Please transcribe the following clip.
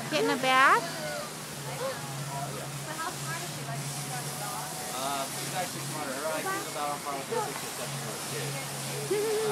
Getting a bath? She's actually smarter. Her IQ is about on par with a 6 or 7-year-old kid.